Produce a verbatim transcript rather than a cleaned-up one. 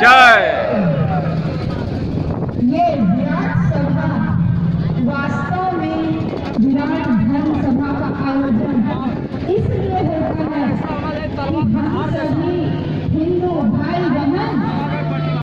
जय। ये विराट सभा वास्तव में विराट धर्म सभा का आयोजन इसलिए होता है कि हम सभी